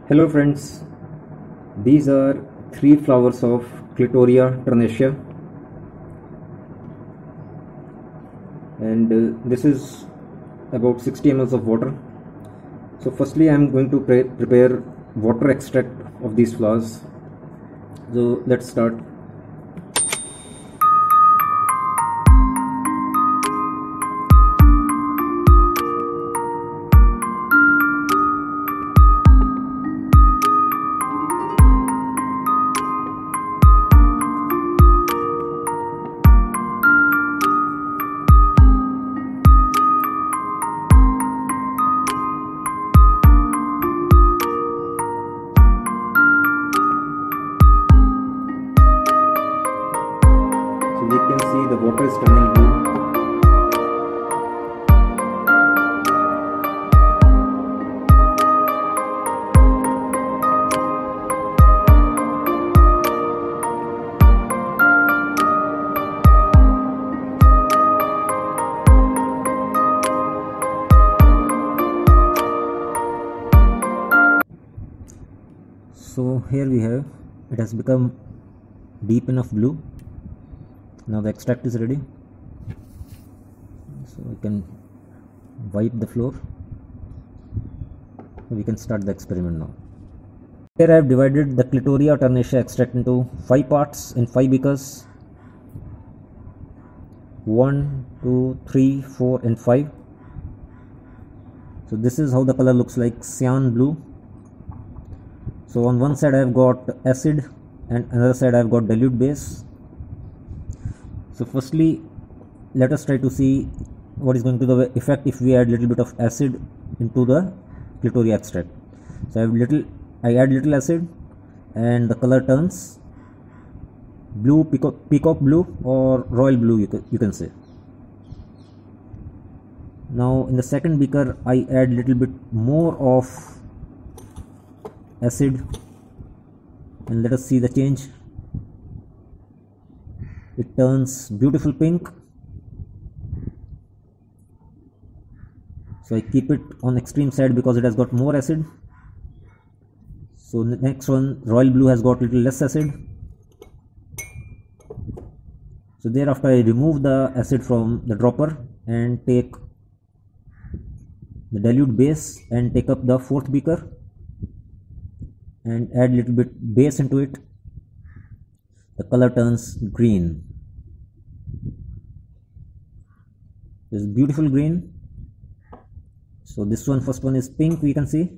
Hello friends, these are three flowers of Clitoria ternacea, and this is about 60 ml of water. So firstly I am going to prepare water extract of these flowers. So let's start. So we can see the water is turning blue. So here we have, it has become deep enough blue. Now the extract is ready, so we can wipe the floor. We can start the experiment now. Here I have divided the Clitoria ternacea extract into 5 parts in 5 beakers. 1, 2, 3, 4 and 5. So this is how the color looks like, cyan blue. So on one side I have got acid and another side I have got dilute base. So firstly, let us try to see what is going to be the effect if we add little bit of acid into the Clitoria extract. So I add little acid and the color turns blue, peacock blue or royal blue, you can say. Now in the second beaker I add little bit more of acid and let us see the change. It turns beautiful pink. So I keep it on extreme side because it has got more acid. So the next one, royal blue, has got little less acid. So thereafter I remove the acid from the dropper and take the dilute base and take up the fourth beaker and add little bit base into it. The color turns green. This is beautiful green. So this one, first one is pink, we can see.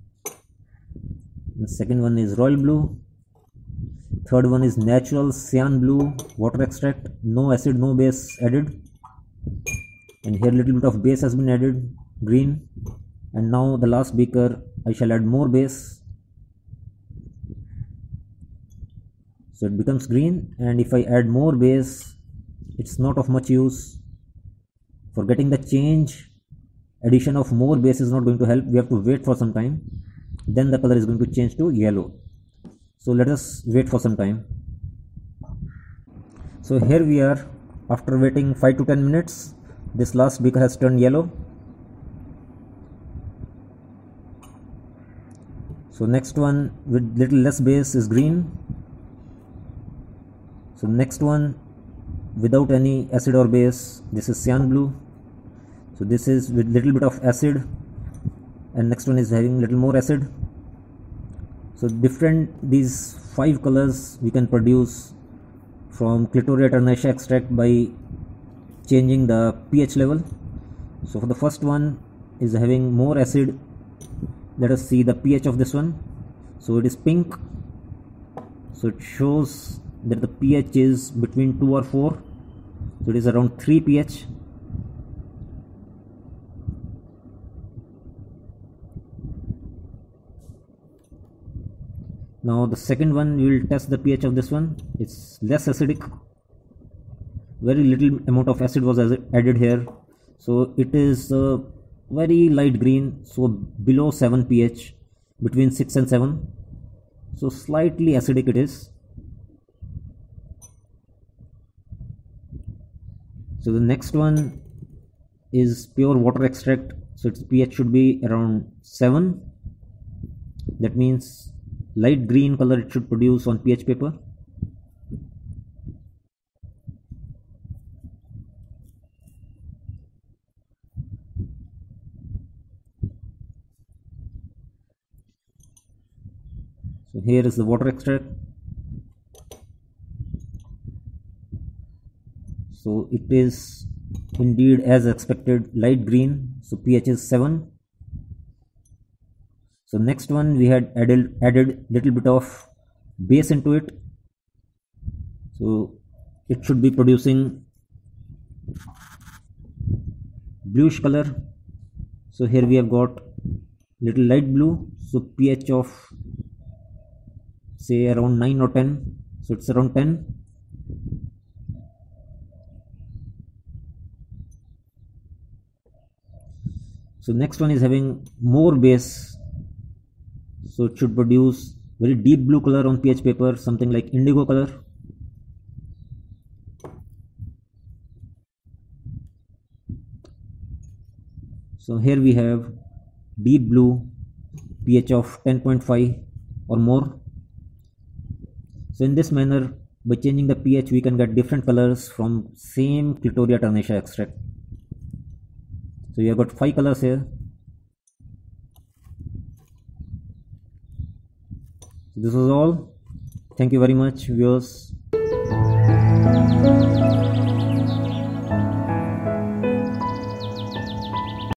The second one is royal blue. Third one is natural cyan blue water extract, no acid, no base added. And here little bit of base has been added, green. And now the last beaker I shall add more base. So it becomes green, and if I add more base, it's not of much use. For getting the change, addition of more base is not going to help. We have to wait for some time. Then the color is going to change to yellow. So let us wait for some time. So here we are, after waiting 5 to 10 minutes, this last beaker has turned yellow. So next one with little less base is green. So next one without any acid or base, this is cyan blue. So this is with little bit of acid, and next one is having little more acid. So these 5 colors we can produce from Clitoria ternacea extract by changing the pH level. So for the first one is having more acid. Let us see the pH of this one. So it is pink. So it shows that the pH is between 2 or 4. So it is around 3 pH. Now the second one, we will test the pH of this one. It's less acidic. Very little amount of acid was added here. So it is very light green, so below 7 pH, between 6 and 7. So slightly acidic it is. So the next one is pure water extract, so its pH should be around 7. that means light green color it should produce on pH paper. So here is the water extract. So it is indeed as expected light green, so pH is 7. So next one, we had added little bit of base into it, so it should be producing bluish color. So here we have got little light blue, so pH of say around 9 or 10, so it's around 10. So next one is having more base, so it should produce very deep blue color on pH paper, something like indigo color. So here we have deep blue, pH of 10.5 or more. So in this manner, by changing the pH, we can get different colors from same Clitoria ternacea extract. So you have got 5 colors here. So this was all. Thank you very much, viewers.